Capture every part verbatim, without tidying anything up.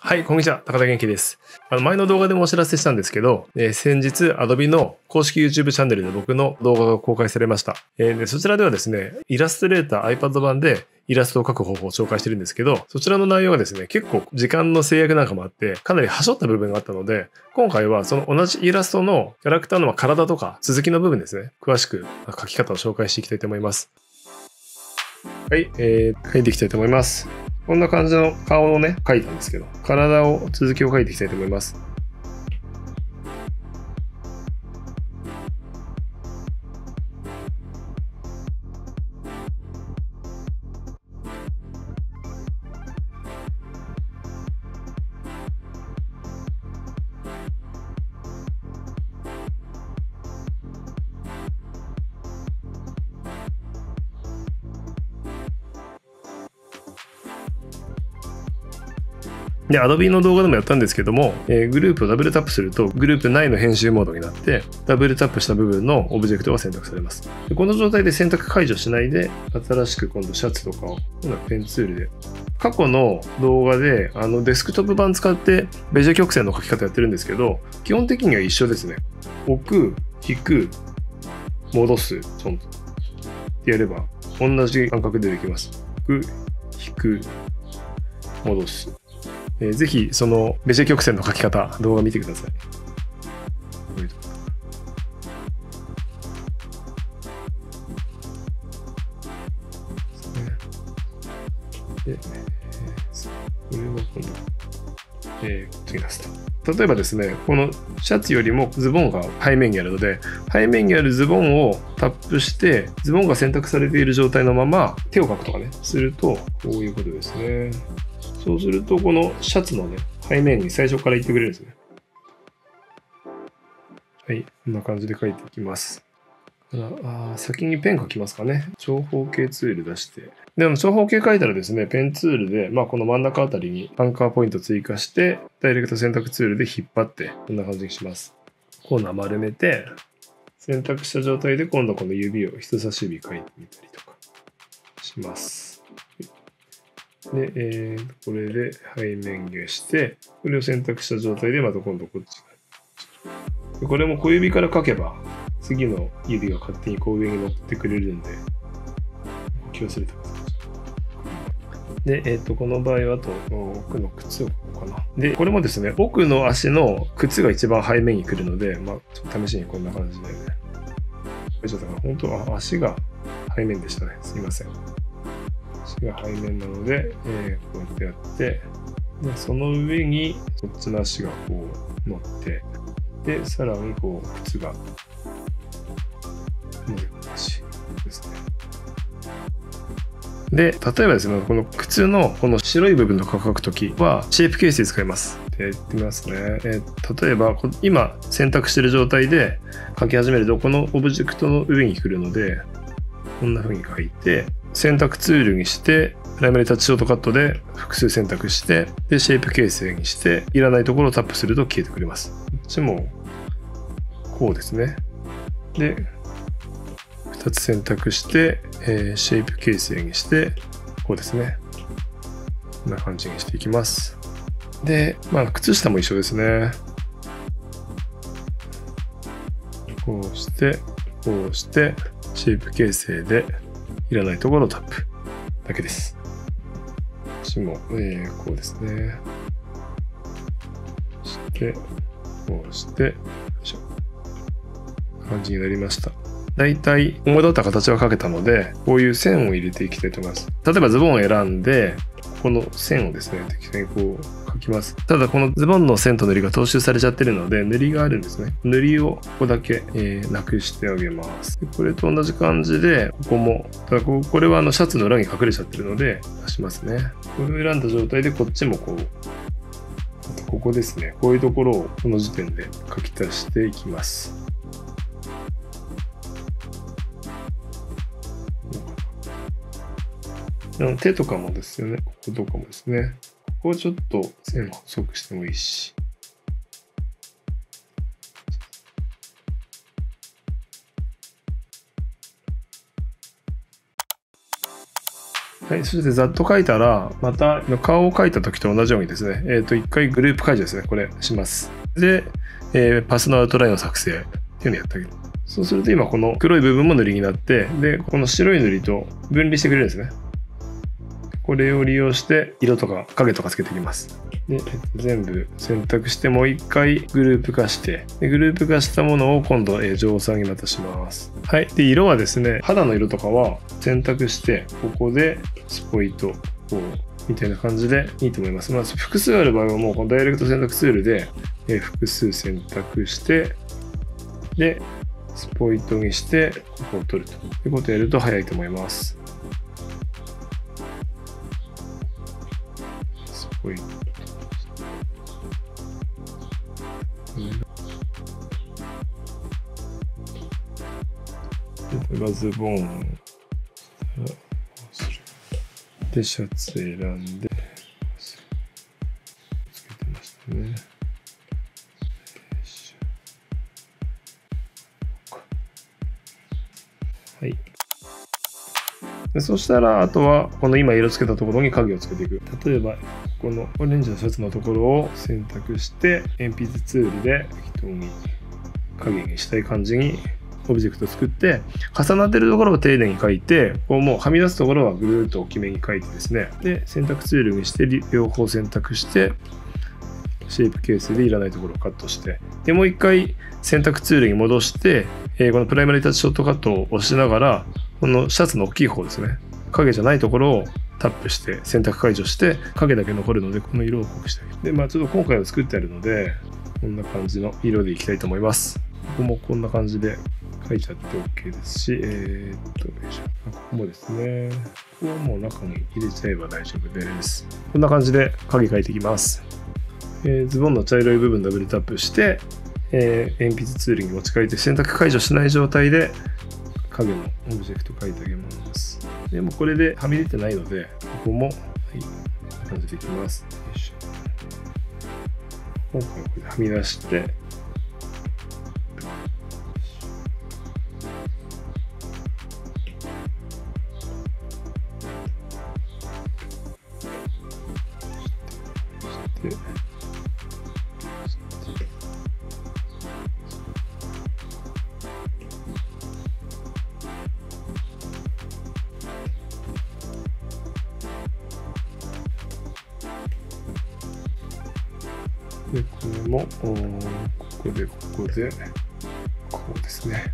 はい、こんにちは。高田元気です。あの前の動画でもお知らせしたんですけど、えー先日 Adobe の公式 YouTube チャンネルで僕の動画が公開されました。えーでそちらではですね、イラストレーター iPad 版でイラストを描く方法を紹介してるんですけど、そちらの内容がですね、結構時間の制約なんかもあって、かなり端折った部分があったので、今回はその同じイラストのキャラクターの体とか続きの部分ですね、詳しく描き方を紹介していきたいと思います。はい、えー、描いていきたいと思います。こんな感じの顔をね、描いたんですけど、体を、続きを描いていきたいと思います。で、Adobe の動画でもやったんですけども、えーグループをダブルタップすると、グループ内の編集モードになって、ダブルタップした部分のオブジェクトが選択されます。でこの状態で選択解除しないで、新しく今度シャツとかを、今度はペンツールで、過去の動画で、あのデスクトップ版使ってベジェ曲線の書き方やってるんですけど、基本的には一緒ですね。置く、引く、戻す、そんってやれば、同じ感覚でできます。置く、引く、戻す。えーぜひそのベジェ曲線の書き方動画見てください。で、これは今度、えー、次出すと。例えばですね、このシャツよりもズボンが背面にあるので、背面にあるズボンをタップして、ズボンが選択されている状態のまま手を描くとかね、すると、こういうことですね。そうすると、このシャツのね、背面に最初から言ってくれるんですね。はい、こんな感じで書いていきます。あ先にペン書きますかね。長方形ツール出して。でも長方形書いたらですね、ペンツールで、まあ、この真ん中あたりにアンカーポイント追加して、ダイレクト選択ツールで引っ張って、こんな感じにします。コーナー丸めて、選択した状態で今度この指を人差し指書いてみたりとかします。で、えー、これで背面消して、これを選択した状態でまた今度こっち。これも小指から書けば、次の指が勝手にこう上に乗ってくれるんで、気をつけてください。で、えっ、ー、と、この場合はあと、奥の靴をこうかな。で、これもですね、奥の足の靴が一番背面に来るので、まあ、ちょっと試しにこんな感じでね。ちょっと本当は足が背面でしたね。すいません。足が背面なので、えー、こうやってやって、でその上にそっちの足がこう乗って、で、さらにこう靴が乗る足ですね。で、例えばですね、この靴のこの白い部分とか書くときはシェイプケースで使います。で、やってみますね。えー、例えば、今選択している状態で書き始めると、このオブジェクトの上に来るので、こんな風に書いて、選択ツールにして、プライマリタッチショートカットで複数選択して、で、シェイプ形成にして、いらないところをタップすると消えてくれます。こっちも、こうですね。で、ふたつ選択して、えー、シェイプ形成にして、こうですね。こんな感じにしていきます。で、まあ、靴下も一緒ですね。こうして、こうして、シェイプ形成で、いらないところをタップだけです。こっちも、えー、こうですね。そして、こうして、よいしょ。感じになりました。だいたい思い立った形は描けたので、こういう線を入れていきたいと思います。例えばズボンを選んで、この線をですね、適当にこう描きます。ただこのズボンの線と塗りが踏襲されちゃってるので、塗りがあるんですね。塗りをここだけ、えー、なくしてあげます。これと同じ感じで、ここも、ただここれはあのシャツの裏に隠れちゃってるので、出しますね。これを選んだ状態でこっちもこう、ここですね。こういうところをこの時点で書き足していきます。手とかもですよね。こことかもですね。ここをちょっと線を細くしてもいいし。ははい、そしてざっと描いたら、また顔を描いた時と同じようにですね、えっと、一回グループ解除ですね、これします。で、えー、パスのアウトラインを作成っていうのをやってあげる。そうすると今この黒い部分も塗りになって、で、この白い塗りと分離してくれるんですね。これを利用して色とか影とかつけていきます。で、全部選択してもう一回グループ化して、でグループ化したものを今度、えー、上層にまたします。はい。で、色はですね、肌の色とかは選択して、ここでスポイトをみたいな感じでいいと思います。まず複数ある場合はもうこのダイレクト選択ツールで、えー、複数選択して、で、スポイトにして、ここを取るということをやると早いと思います。スポイト。まずボン。で、シャツ選んで、つけてましたね。はい。でそしたら、あとは、この今色つけたところに影をつけていく。例えば、このオレンジのシャツのところを選択して、鉛筆ツールで適当に影にしたい感じにオブジェクトを作って、重なってるところを丁寧に描いて、こうもうはみ出すところはぐるーっと大きめに描いてですね、で、選択ツールにして、両方選択して、シェイプ形成でいらないところをカットして、で、もう一回選択ツールに戻して、えー、このプライマリータッチショートカットを押しながら、このシャツの大きい方ですね、影じゃないところをタップして選択解除して影だけ残るので、この色を濃くしてあげる。で、まあちょっと今回は作ってあるので、こんな感じの色でいきたいと思います。ここもこんな感じで書いちゃって OK ですし、えー、っと、よいしょ。ここもですね、ここはもう中に入れちゃえば大丈夫です。こんな感じで影描いていきます。えー、ズボンの茶色い部分ダブルタップして、えー、鉛筆ツールに持ち替えて選択解除しない状態で影のオブジェクト描いてあげます。でもこれではみ出てないので、ここも、はい、こんな感じでいきます。よいしょ。今回はこれではみ出して、でで、これも、ここで、ここで、こうですね。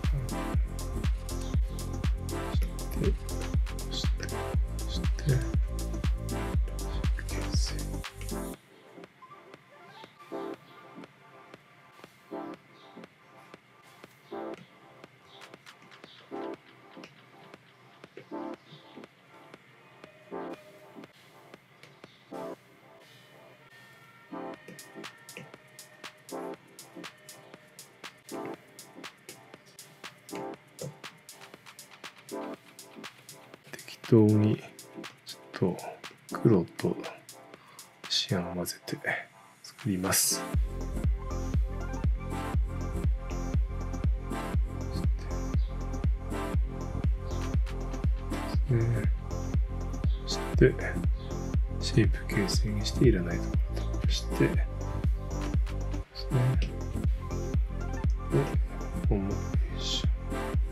そして、そして、形成。適当にちょっと黒とシアンを混ぜて作ります。そしてシェイプ形成にしていらないところをタップしてですね。で、ここもよいしょ。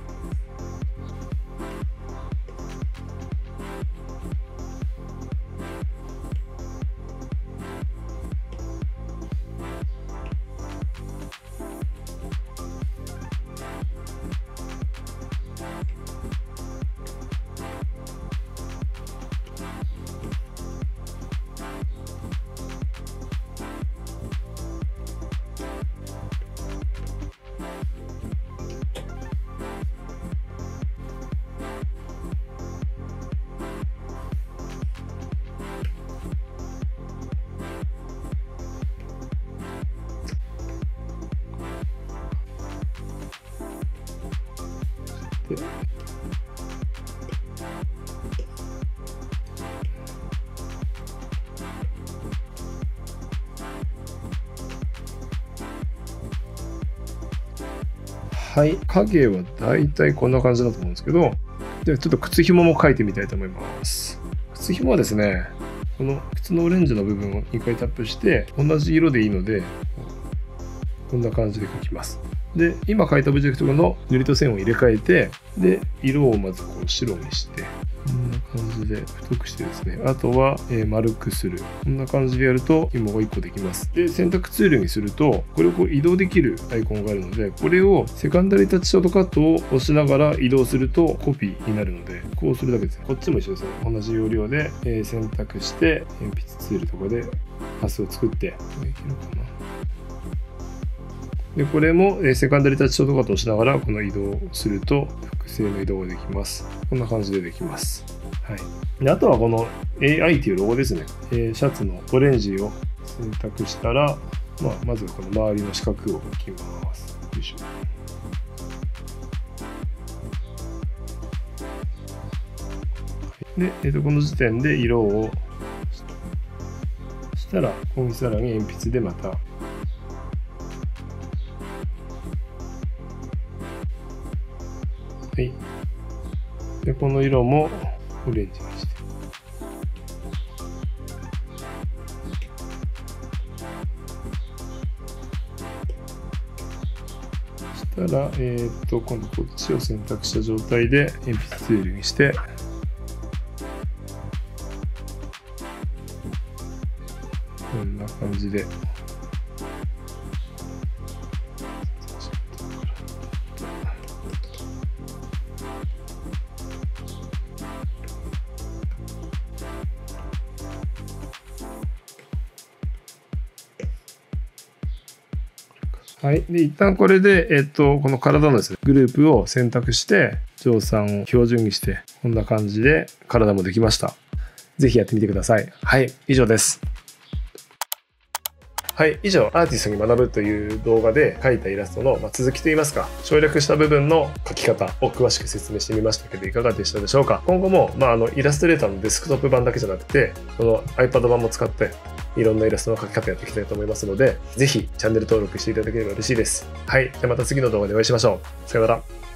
ではい、影はだいたいこんな感じだと思うんですけど、でちょっと靴紐も描いてみたいと思います。 靴紐はですね、この靴のオレンジの部分をにかいタップして同じ色でいいのでこんな感じで描きます。で今描いたオブジェクトの塗りと線を入れ替えて、で色をまずこう白にしてこんな感じで太くしてですね、あとは、えー、丸くする。こんな感じでやると紐がいっこできます。で選択ツールにするとこれをこう移動できるアイコンがあるので、これをセカンダリータッチショートカットを押しながら移動するとコピーになるので、こうするだけですね。こっちも一緒ですね。同じ要領で、えー、選択して鉛筆ツールとかでパスを作って、これいけるかな。でこれもセカンダリータッチショートカットをしながらこの移動をすると複製の移動ができます。こんな感じでできます。はい、であとはこの エーアイ というロゴですね。シャツのオレンジを選択したら、まあ、まずこの周りの四角を描きます。よいしょ。で、えー、とこの時点で色をしたら、ここにさらに鉛筆でまたはい、でこの色もオレンジにして、そしたら、えー、っと今度こっちを選択した状態で鉛筆ツールにして、こんな感じで。はい。で、一旦これで、えっと、この体のですね、グループを選択して、乗算を標準にして、こんな感じで体もできました。ぜひやってみてください。はい。以上です。はい。以上、アーティストに学ぶという動画で描いたイラストの、まあ、続きといいますか、省略した部分の描き方を詳しく説明してみましたけど、いかがでしたでしょうか。今後も、まあ、あの、イラストレーターのデスクトップ版だけじゃなくて、この iPad 版も使って、いろんなイラストの描き方やっていきたいと思いますので、ぜひチャンネル登録していただければ嬉しいです。はい。じゃあまた次の動画でお会いしましょう。さよなら。